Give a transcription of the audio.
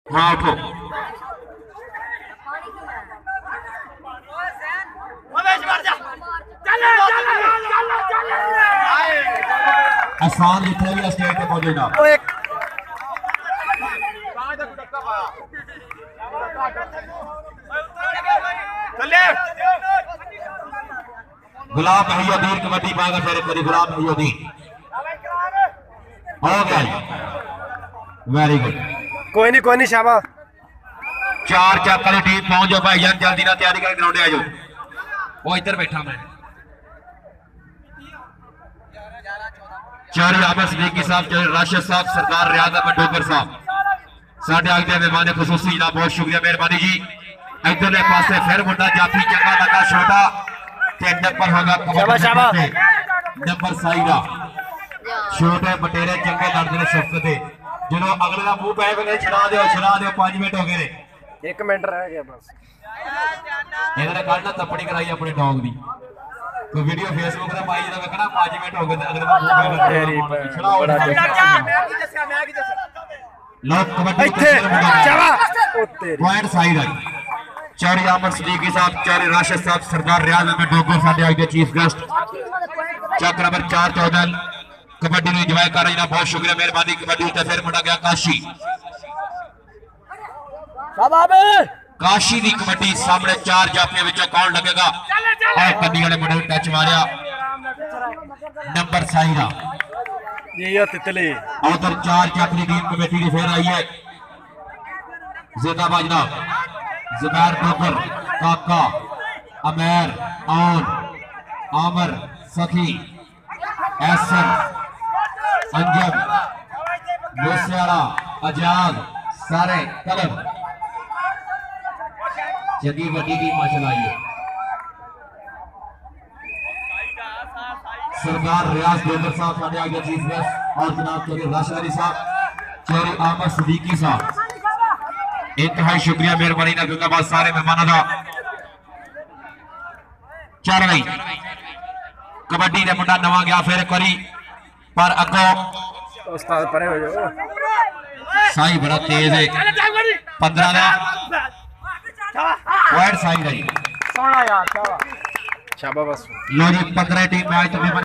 हाँ उठो। आसान जितने भी स्टेज पे पहुंचे ना गुलाम महिउद्दीन कबड्डी पाएगा फिर करी गुलाम महिउद्दीन हो गया। Very good. कोई नहीं शाबाश। 4 चक वाली टीम पहुंच जाओ भाई यार, जल्दी ना तैयारी करके ग्राउंड आ जाओ। वो इधर बैठा मैं चारी आमिर सिद्दीकी साहब, चारी राशिद साहब, सरदार रियाज अहमद डोगर साहब साढ़े आगे मेहमान खसूसी जनाब, बहुत शुक्रिया मेहरबानी जी। इधरले पासे फिर मुंडा जाफी चंगा लगा छोटा नंबर होगा नंबर साइरा छोटे बटेरे चंगे लड़ते ने शफकत जो अगले का मुंह पै छड़ा दो 5 मिनट हो गए 1 मिनट रह गया बस। इन्होंने कल ना तपड़ी कराई अपने डॉग की कोई वीडियो फेसबुक पे पाई जब कहना 5 मिनट हो गए अगले का मुंह पै लोग कबड्डी पॉइंट साइड आई। चौरी आमिर सिद्दीकी साहब, चौरी राशिद साहब, सरदार रियाज अहमद डोगर साडे आज के chief guest Chak number 4 14 kabaddi ਨੂੰ ਇੰਜੋਏ ਕਰ ਰਹੇ ਨੇ। बहुत शुक्रिया मेहरबानी। कबड्डी ਤੇ ਫਿਰ ਮੁੰਡਾ ਗਿਆ ਕਾਸ਼ੀ ਕਾਸ਼ੀ ਦੀ ਕਬड्डी ਸਾਹਮਣੇ 4 ਜਾਫੀਆਂ ਵਿੱਚੋਂ ਕੌਣ ਲੱਗੇਗਾ? ਆਹ ਕੰਨੀ ਵਾਲੇ ਮੁੰਡੇ ਨੂੰ ਟੱਚ ਮਾਰਿਆ ਨੰਬਰ ਸਾਈਰਾ ये तितली उधर 4 जाफी टीम कमेटी की फिर आई है जिंदाबाद जनाब। जुबैर डोगर, काका, अमेर, आन, आमर, सखी, एहसन, अंजम, मूसेवाला, आजाद सारे कलम जगी वड्डी टीम माशाल्लाह आई है। सरदार रियाज डोगर साहब साढ़े आगे चीफ गेस्ट और जनाब चौधरी राशिद अली साहब, चौधरी आमिर सिद्दीकी साहब, इंतहाई शुक्रिया मेहरबानी ना गंगाबाद सारे मेहमानों का। चल रही कबड्डी का मुंडा नवा गया फिर करी पर अगो उस्ताद परे हो जाओ। साई बड़ा तेज है 15 वाइड साई रही सोना यार शाबाश। लो जी 15 टीम मैच